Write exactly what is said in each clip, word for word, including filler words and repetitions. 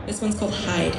This one's called Hide.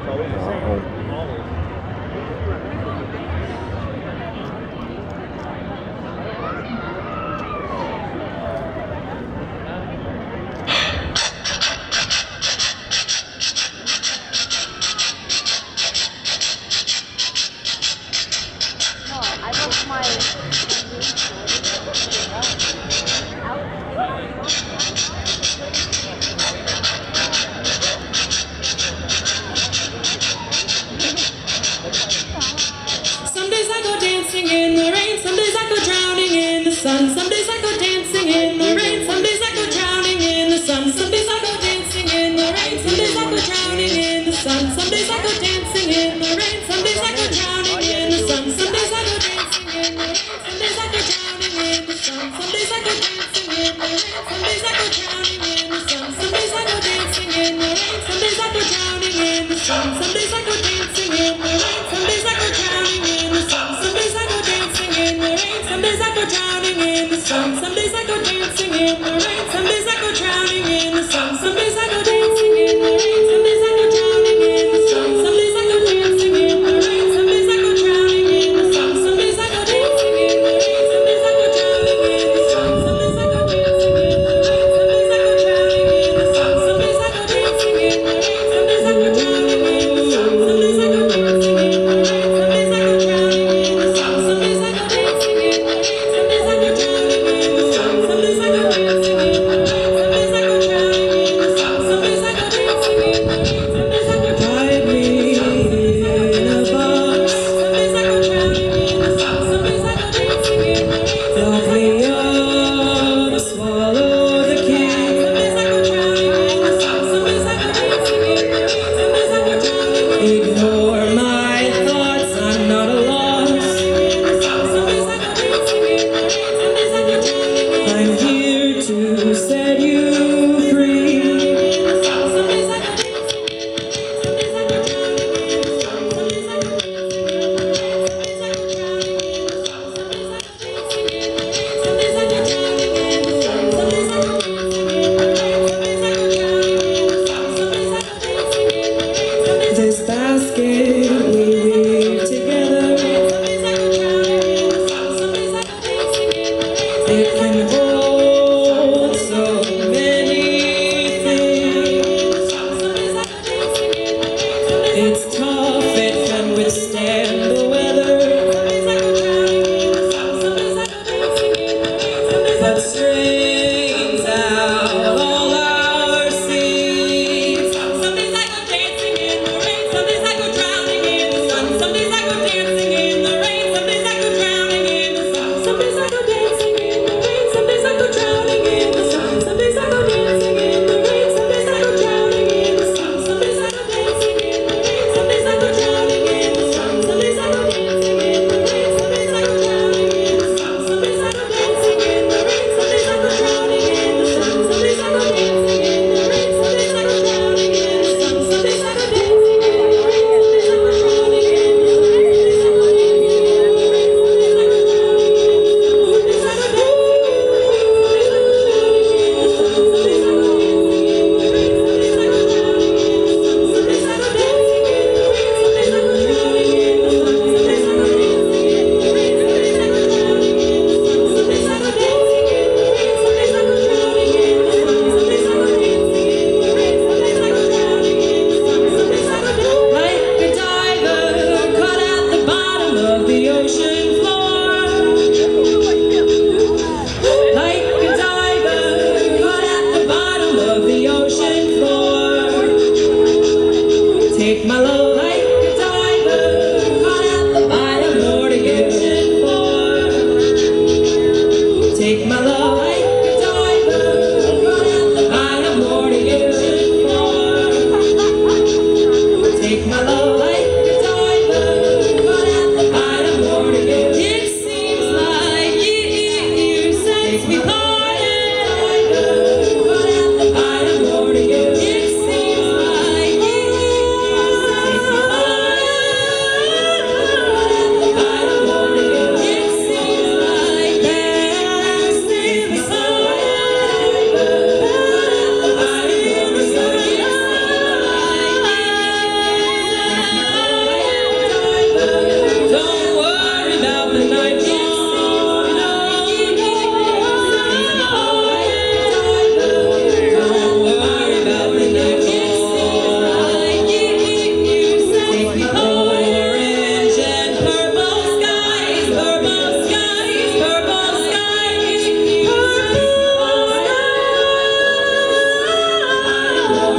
Some days I go dancing in the rain, some days I go drowning in the sun. Some days I go dancing in the rain, some days I go drowning in the sun. Some days I go dancing in the rain, some days I go drowning in the sun. Some days I go dancing in the rain, some days I go drowning in the sun. Some days I go dancing in the rain, some days I go drowning in the sun. Some days I go dancing in the rain, some days I go drowning in the sun. Some days I go dancing in the rain, some days I go drowning in the sun. Some days I go dancing in the rain, some days I go drowning in the sun. Some days I go dancing in the rain, some days I go drowning in the sun. Some days I go dancing in the rain, some days I go drowning in the sun. Some days I go dancing in the rain, some days I go drowning in the sun. Some days I go dancing in the rain, some days I go drowning in the sun. Some days I go dancing in the rain, some days I go drowning in the sun. Some days I go dancing in the rain, some days I go drowning in the sun. Some days I go dancing in the rain, some days I go drowning in the sun. Some days I go dancing in the rain, some days I go drowning in the sun. Some days I go dancing in the rain, some days I go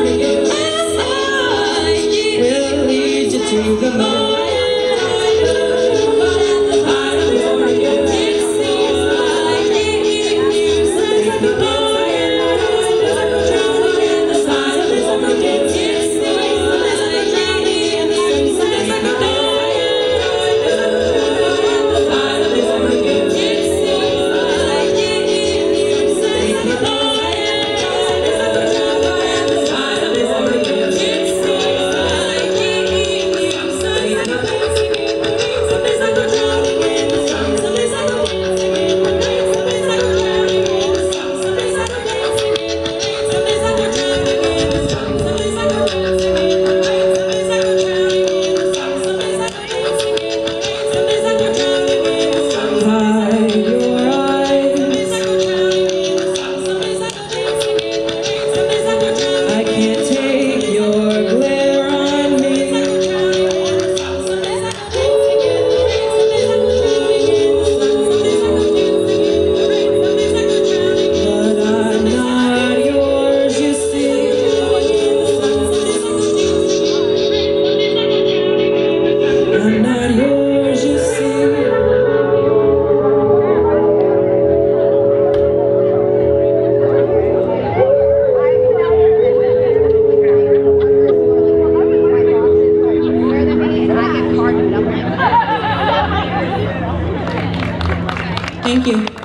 will lead you to the moon. Thank you.